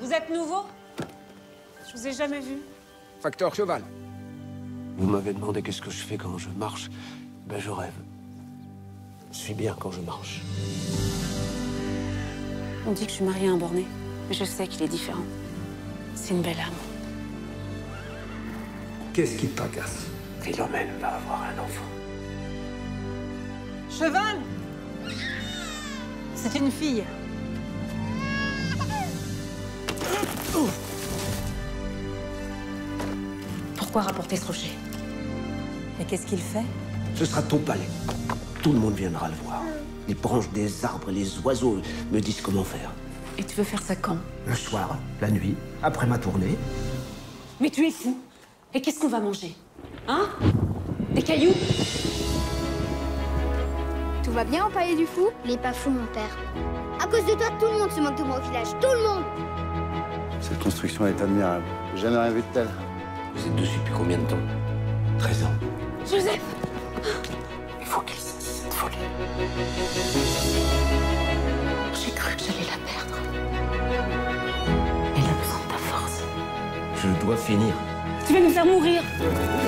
Vous êtes nouveau? Je vous ai jamais vu. Facteur cheval. Vous m'avez demandé qu'est-ce que je fais quand je marche. Ben, je rêve. Je suis bien quand je marche. On dit que je suis mariée à un borné, mais je sais qu'il est différent. C'est une belle âme. Qu'est-ce qui te tracasse? Philomène va avoir un enfant. Cheval! C'est une fille. Pourquoi rapporter ce rocher? Et qu'est-ce qu'il fait? Ce sera ton palais. Tout le monde viendra le voir. Les branches des arbres, les oiseaux me disent comment faire. Et tu veux faire ça quand? Le soir, la nuit, après ma tournée. Mais tu es fou! Et qu'est-ce qu'on va manger? Hein? Des cailloux? Tout va bien au palais du fou? Il est pas fou, mon père. À cause de toi, tout le monde se moque de moi au village. Tout le monde! Cette construction est admirable. J'ai jamais rien vu de tel. Vous êtes dessus depuis combien de temps? 13 ans. Joseph! Il faut qu'il cesse cette folie. J'ai cru que j'allais la perdre. Elle a besoin de ta force. Je dois finir. Tu vas me faire mourir!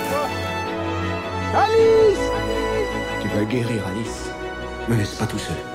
Tu vas guérir, Alice. Me laisse pas tout seul.